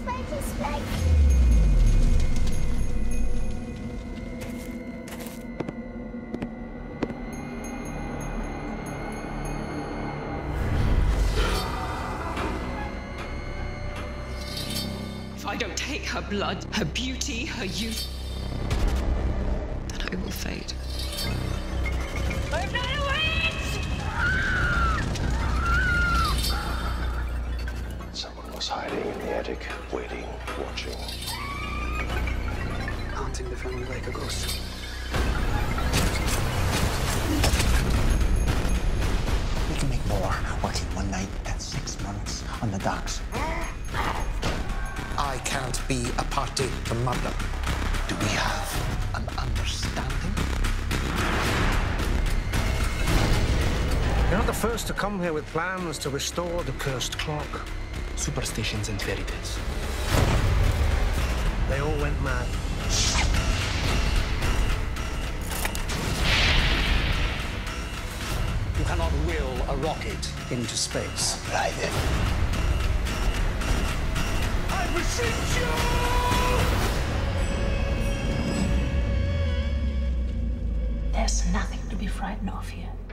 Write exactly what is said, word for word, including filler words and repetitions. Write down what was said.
Spikey, Spike. If I don't take her blood, her beauty, her youth, then I will fade. I'm not a witch! Someone was hiding in the attic, waiting, watching. Haunting the family like a ghost. We can make more working one night than six months on the docks. I can't be a party to murder. Do we have an understanding? You're not the first to come here with plans to restore the cursed clock. Superstitions and fairy tales. They all went mad. You cannot will a rocket into space. Right then. I beseech you! There's nothing to be frightened of here.